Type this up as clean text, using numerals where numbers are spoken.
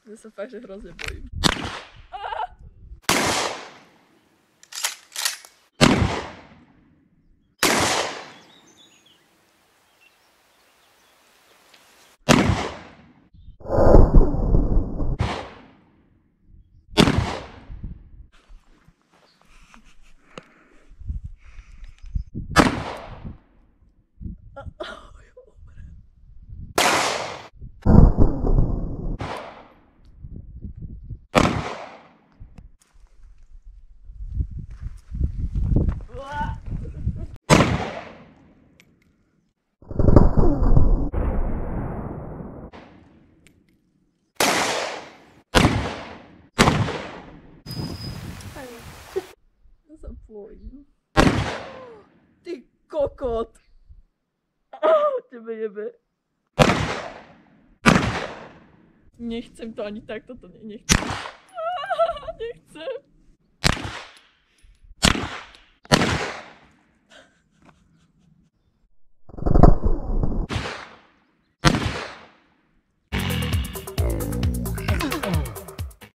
Ja sa fakt, že hrozne bojím. Ja sa bojím. Ty kokot! Tebe jebe. Nechcem to ani takto, to nechcem. Nechcem.